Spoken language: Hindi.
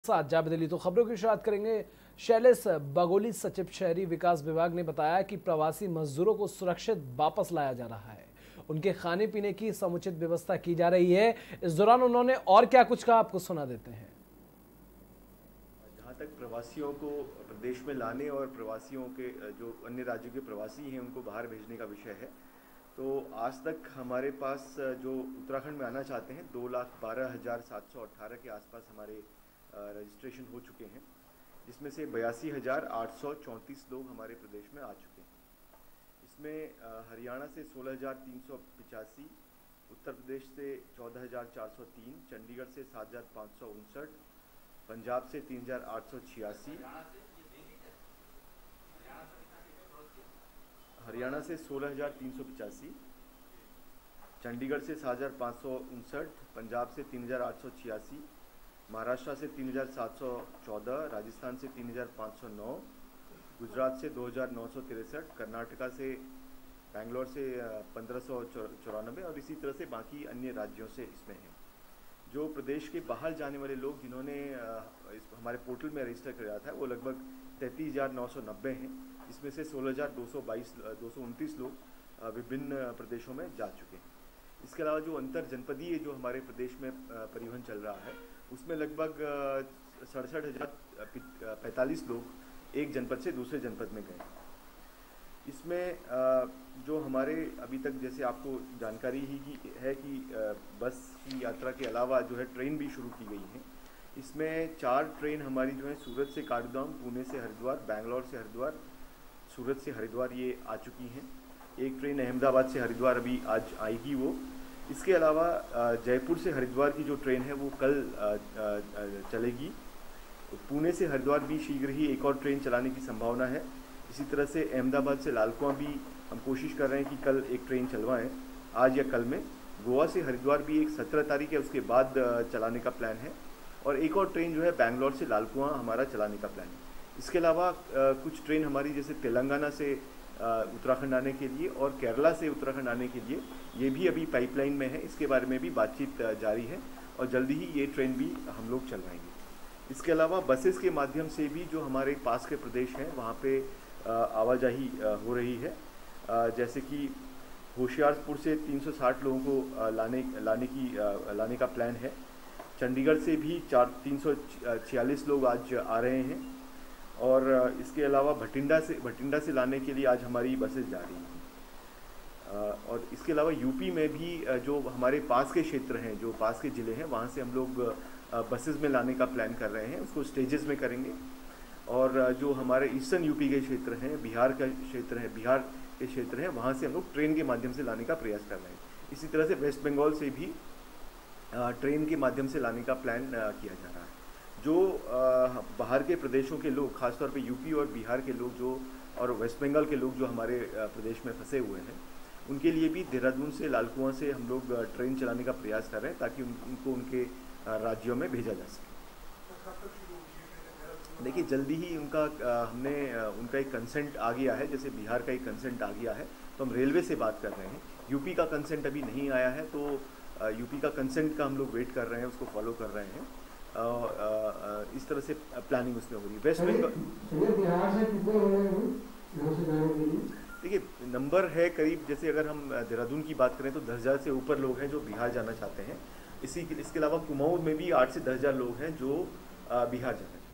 साथ जावेद अली। तो खबरों की शुरुआत करेंगे। शैलेश बगोली, सचिव शहरी विकास विभाग ने बताया कि प्रवासी मजदूरों को सुरक्षित वापस लाया जा रहा है। उनके खाने पीने की समुचित व्यवस्था की जा रही है। इस दौरान उन्होंने और क्या कुछ कहा, आपको सुना देते हैं। जहाँ तक प्रवासियों को प्रदेश में लाने और प्रवासियों के जो अन्य राज्यों के प्रवासी हैं उनको बाहर भेजने का विषय है, तो आज तक हमारे पास जो उत्तराखंड में आना चाहते हैं 2,12,718 के आसपास हमारे रजिस्ट्रेशन हो चुके हैं, जिसमें से 82,834 लोग हमारे प्रदेश में आ चुके हैं। इसमें हरियाणा से 16,385, उत्तर प्रदेश से 14,403, चंडीगढ़ से 7,559, पंजाब से 3,886, हरियाणा से 16,385, चंडीगढ़ से 7,559, पंजाब से 3,886, महाराष्ट्र से 3,714, राजस्थान से 3,509, गुजरात से 2,963, कर्नाटका से बेंगलोर से 1,594 और इसी तरह से बाकी अन्य राज्यों से इसमें हैं। जो प्रदेश के बाहर जाने वाले लोग जिन्होंने हमारे पोर्टल में रजिस्टर कराया था वो लगभग 33,990 हैं। इसमें से 16,229 लोग विभिन्न प्रदेशों में जा चुके हैं। इसके अलावा जो अंतर जनपदीय जो हमारे प्रदेश में परिवहन चल रहा है उसमें लगभग 67,045 लोग एक जनपद से दूसरे जनपद में गए। इसमें जो हमारे अभी तक जैसे आपको जानकारी ही है कि बस की यात्रा के अलावा जो है ट्रेन भी शुरू की गई है। इसमें 4 ट्रेन हमारी जो है सूरत से काठगोदाम, पुणे से हरिद्वार, बैंगलोर से हरिद्वार, सूरत से हरिद्वार ये आ चुकी हैं। एक ट्रेन अहमदाबाद से हरिद्वार अभी आज आएगी वो। इसके अलावा जयपुर से हरिद्वार की जो ट्रेन है वो कल चलेगी। पुणे से हरिद्वार भी शीघ्र ही एक और ट्रेन चलाने की संभावना है। इसी तरह से अहमदाबाद से लालकुआं भी हम कोशिश कर रहे हैं कि कल एक ट्रेन चलवाएं, आज या कल में। गोवा से हरिद्वार भी एक 17 तारीख है, उसके बाद चलाने का प्लान है। और एक और ट्रेन जो है बैंगलोर से लालकुआं हमारा चलाने का प्लान है। इसके अलावा कुछ ट्रेन हमारी जैसे तेलंगाना से उत्तराखंड आने के लिए और केरला से उत्तराखंड आने के लिए ये भी अभी पाइपलाइन में है। इसके बारे में भी बातचीत जारी है और जल्दी ही ये ट्रेन भी हम लोग चलवाएंगे। इसके अलावा बसेस के माध्यम से भी जो हमारे पास के प्रदेश हैं वहाँ पे आवाजाही हो रही है। जैसे कि होशियारपुर से 360 लोगों को लाने का प्लान है। चंडीगढ़ से भी 346 लोग आज आ रहे हैं। और इसके अलावा भटिंडा से लाने के लिए आज हमारी बसेस जा रही हैं। और इसके अलावा यूपी में भी जो हमारे पास के क्षेत्र हैं, जो पास के ज़िले हैं, वहाँ से हम लोग बसेस में लाने का प्लान कर रहे हैं। उसको स्टेजेस में करेंगे। और जो हमारे ईस्टर्न यूपी के क्षेत्र हैं, बिहार के क्षेत्र हैं, वहाँ से हम लोग ट्रेन के माध्यम से लाने का प्रयास कर रहे हैं। इसी तरह से वेस्ट बंगाल से भी ट्रेन के माध्यम से लाने का प्लान किया जा रहा है। जो बाहर के प्रदेशों के लोग, खासतौर पे यूपी और बिहार के लोग जो और वेस्ट बंगाल के लोग जो हमारे प्रदेश में फंसे हुए हैं, उनके लिए भी देहरादून से लालकुआं से हम लोग ट्रेन चलाने का प्रयास कर रहे हैं ताकि उनको उनके राज्यों में भेजा जा सके। देखिए जल्दी ही उनका एक कंसेंट आ गया है। जैसे बिहार का एक कंसेंट आ गया है तो हम रेलवे से बात कर रहे हैं। यूपी का कंसेंट अभी नहीं आया है, तो यूपी का कंसेंट का हम लोग वेट कर रहे हैं, उसको फॉलो कर रहे हैं। इस तरह से प्लानिंग उसमें हो रही है। वेस्ट बंगाल देखिए नंबर है करीब, जैसे अगर हम देहरादून की बात करें तो 10,000 से ऊपर लोग हैं जो बिहार जाना चाहते हैं। इसके अलावा कुमाऊं में भी 8 से 10,000 लोग हैं जो बिहार जाना चाहते हैं।